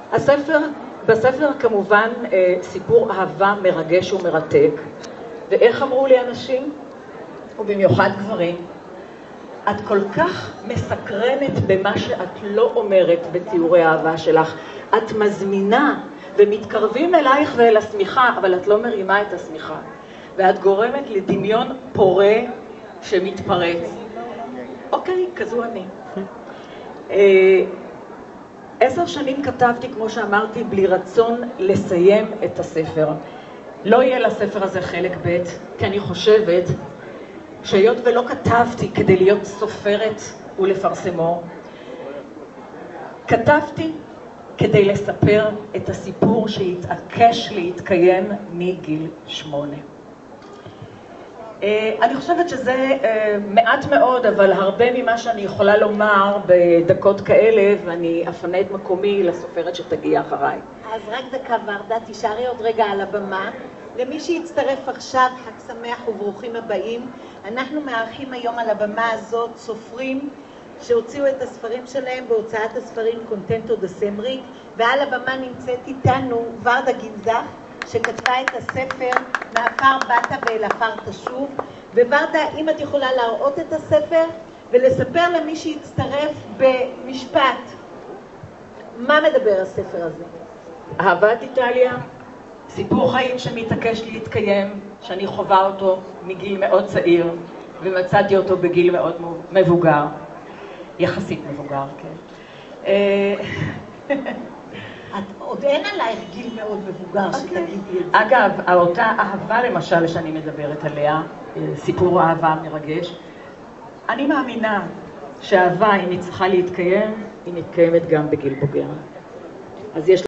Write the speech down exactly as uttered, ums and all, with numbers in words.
הספר, בספר כמובן סיפור אהבה מרגש ומרתק, ואיך אמרו לי אנשים, ובמיוחד גברים, את כל כך מסקרנת במה שאת לא אומרת בתיאורי האהבה שלך, את מזמינה ומתקרבים אלייך ואל השמיכה, אבל את לא מרימה את השמיכה, ואת גורמת לדמיון פורה שמתפרץ. אוקיי, כזו אני. עשר שנים כתבתי, כמו שאמרתי, בלי רצון לסיים את הספר. לא יהיה לספר הזה חלק ב', כי אני חושבת שהיות ולא כתבתי כדי להיות סופרת ולפרסמו, כתבתי כדי לספר את הסיפור שהתעקש להתקיים מגיל שמונה. אני חושבת שזה מעט מאוד, אבל הרבה ממה שאני יכולה לומר בדקות כאלה, ואני אפנה את מקומי לסופרת שתגיע אחריי. אז רק דקה ורדה, תישארי עוד רגע על הבמה. למי שיצטרף עכשיו, חג שמח וברוכים הבאים. אנחנו מארחים היום על הבמה הזאת סופרים שהוציאו את הספרים שלהם בהוצאת הספרים קונטנטו דה סמריק, ועל הבמה נמצאת איתנו ורדה גנזך, שכתבה את הספר מעפר באת ואל עפר תשוב. וורדה, אם את יכולה להראות את הספר ולספר למי שיצטרף במשפט, מה מדבר הספר הזה? אהבת איטליה, סיפור חיים שמתעקש להתקיים, שאני חווה אותו מגיל מאוד צעיר, ומצאתי אותו בגיל מאוד מבוגר, יחסית מבוגר, כן. את עוד אין עלייך גיל מאוד מבוגר שתגידי את זה. אגב, אותה אהבה למשל שאני מדברת עליה, סיפור אהבה מרגש, אני מאמינה שאהבה, אם היא צריכה להתקיים, היא מתקיימת גם בגיל בוגר. אז יש